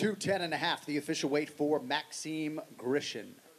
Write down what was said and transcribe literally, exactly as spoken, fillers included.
two ten and a half, the official weight for Maxim Grishin.